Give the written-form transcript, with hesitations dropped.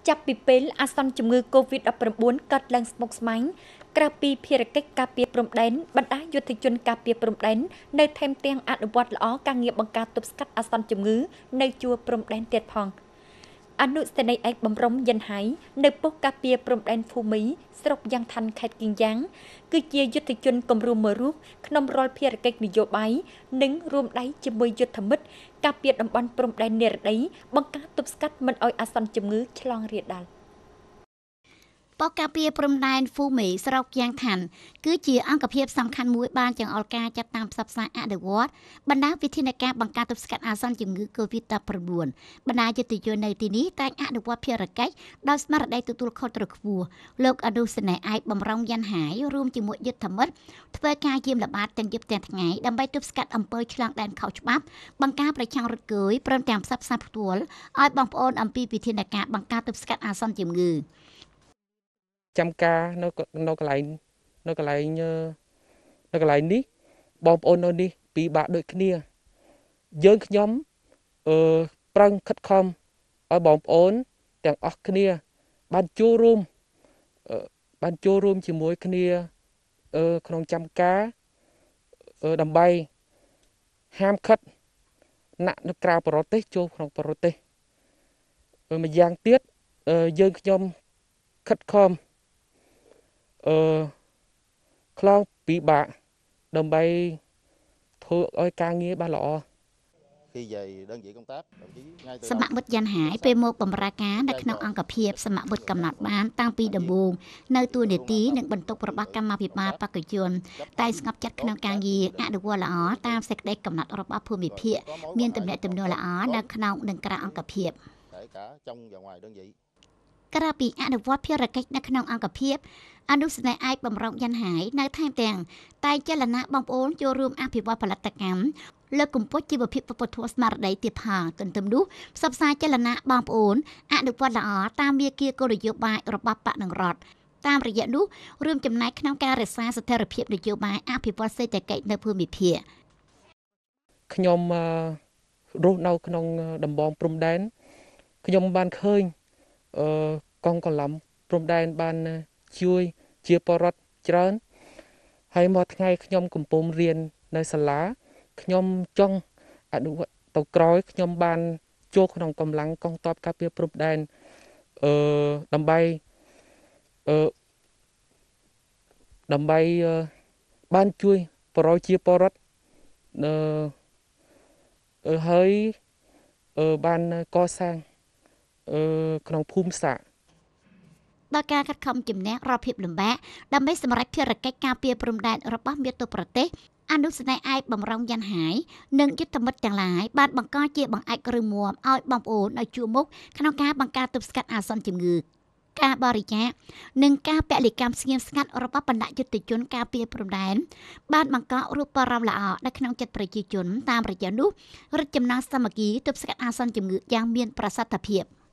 ចាប់ពីពេលអាសន្នជំងឺ COVID-19 កើតឡើងស្មុគស្មាញក្រៅពីភារកិច្ចការពារព្រំដែនបណ្ដាយុទ្ធជនការពារព្រំដែននៅថែមទាំងអនុវត្តល្អការងារបង្ការទប់ស្កាត់អាសន្នជំងឺនៅជួរព្រំដែនទៀតផងអនុសេនីយ៍ឯកបំរុងយិនហៃនៅប៉ុស្តិ៍ការពារព្រំដែនភូមិស្រុកយ៉ាងឋានខេត្តគីយ៉ាង គឺជាយុទ្ធជនគំរូមួយរូបក្នុងរាល់ភារកិច្ចនយោបាយនិងរួមដៃជាមួយយុទ្ធមិត្តការពារតំបន់ព្រំដែននិរដីបង្ការទប់ស្កាត់មិនឲ្យអាសន្នជំងឺឆ្លងរាលដាលប៉ុស្តិ៍ការពារព្រំដែនភូមិស្រុកយ៉ាងឋានគឺជាអង្គភាពសំខាន់មួយបានចង្អុលការចាត់តាមផ្សព្វផ្សាយអនុវត្តបណ្ដាវិធានការបង្ការទប់ស្កាត់អាសន្នជំងឺ COVID-19 បណ្ដាយុទ្ធជននៅទីនេះតែងអនុវត្តភារកិច្ចដោយស្មារតីទទួលខុសត្រូវខ្ពស់លោកអនុសេនីយ៍ឯកបំរុងយិនហៃរួមជាមួយយុទ្ធមិត្តធ្វើការយាមល្បាតទាំងយប់ទាំងថ្ងៃដើម្បីទប់ស្កាត់អំពើឆ្លងដែនខុសច្បាប់បង្ការប្រឆាំងរត់គយព្រមទាំងផ្សព្វផ្សាយផ្ទាល់ឲ្យបងប្អូនអំពីវិធានការបង្ការទប់ស្កាត់អាសន្នជំងឺចាំការនៅកន្លែងនេះបងប្អូននៅនេះពីបាក់ដូចគ្នាយើងខ្ញុំប្រឹងខិតខំឲ្យបងប្អូនទាំងអស់គ្នាបានចូលរួមជាមួយគ្នាក្នុងចាំការដើម្បីហាមឃាត់ណាក់នៅក្រៅប្រទេសចូលក្នុងប្រទេសម្យ៉ាងទៀតយើងខ្ញុំខិតខំខ្លងពិបាកដើម្បីធ្វើឲ្យការងារបានល្អសមមិត្តយិនហៃពេលមកបម្រើការនៅក្នុងអង្គភាពសមមិត្តកំណត់បានតាំងពីដំបូងនៅទួលនីតិនិងបន្ទុករបស់កម្មាភិបាលបកជនតែស្ងប់ចិត្តក្នុងការងារអនុវត្តល្អតាមសេចក្តីកំណត់របស់ភូមិភាគមានទំនាក់ទំនងល្អនៅក្នុងនិងក្រៅអង្គភាពក្រៅពីអនុវត្តភារកិច្ចនៅក្នុងអង្គភាពអនុសេនីយ៍ឯកបំរុងយិនហៃនៅថែមទាំងតែងចលនាបងប្អូនចូលរួមអភិវឌ្ឍផលិតកម្មលើកកម្ពស់ជីវភាពវប្បធម៌ស្មារតីទៀតផងទន្ទឹមនោះផ្សព្វផ្សាយចលនាបងប្អូនអនុវត្តល្អតាមមាគ៌ាគោលនយោបាយរបស់បកនឹងរដ្ឋតាមរយៈនោះរួមចំណែកក្នុងការរក្សាស្ថិរភាពនយោបាយអភិវឌ្ឍសេដ្ឋកិច្ចនៅភូមិភាគខ្ញុំរស់នៅក្នុងតំបន់ព្រំដែនខ្ញុំបានឃើញកងកន្លំព្រំដែនបានជួយជាបរិវត្តច្រើនហើយមួយថ្ងៃខ្ញុំកំពុងរៀននៅសាលាខ្ញុំចង់អនុវត្តទៅក្រោយខ្ញុំបានចូលក្នុងកម្លាំងកងទ័ពការពារព្រំដែនដើម្បីបានជួយប្រជាពលរដ្ឋហើយបានកសាងក្នុងភូមិសាស្ត្រដល់ការខិតខំជំនះរាល់ភាពលំបាកដើម្បីសម្រេចភារកិច្ចការពារព្រំដែនរបស់មាតុប្រទេសអនុសេនីយ៍ឯកបំរុងយិនហៃនិងយុទ្ធមិត្តទាំងឡាយបានបង្កជាបង្អែកឬមួមឲ្យបងប្អូនឲ្យជួបមុខក្នុងការបង្ការទប់ស្កាត់អាសន្នជំងឺការបរិច្ចាគនិងការពលិកម្មស្ងៀមស្ងាត់របស់បណ្ដាយុទ្ធជនការពារព្រំដែនបានបង្ករូបរំល្អនៅក្នុងចិត្តប្រជាជនតាមរយៈនោះរឹតចំណងសាមគ្គីទប់ស្កាត់អាសន្នជំងឺយ៉ាងមានប្រសិទ្ធភាព